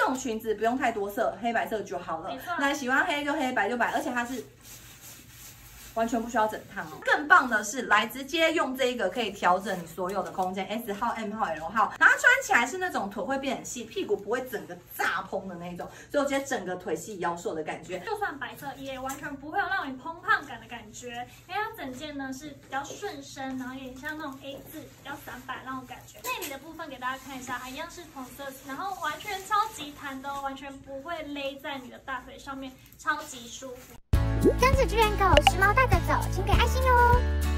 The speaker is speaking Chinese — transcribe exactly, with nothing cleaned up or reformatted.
种裙子不用太多色，黑白色就好了。那喜欢黑就黑，白就白，而且它是。 完全不需要整烫哦。更棒的是，来直接用这个可以调整你所有的空间 ，S 号、M 号、L 号，然后它穿起来是那种腿会变很细，屁股不会整个炸蓬的那种，所以我觉得整个腿细腰瘦的感觉。 就算白色也完全不会有让你蓬胖感的感觉，因为它整件呢是比较顺身，然后有点像那种 A 字比较散摆那种感觉。内里的部分给大家看一下，一样是同色系，然后完全超级弹的哦，完全不会勒在你的大腿上面，超级舒服。 跟着志愿狗时髦带着走，请给爱心哟！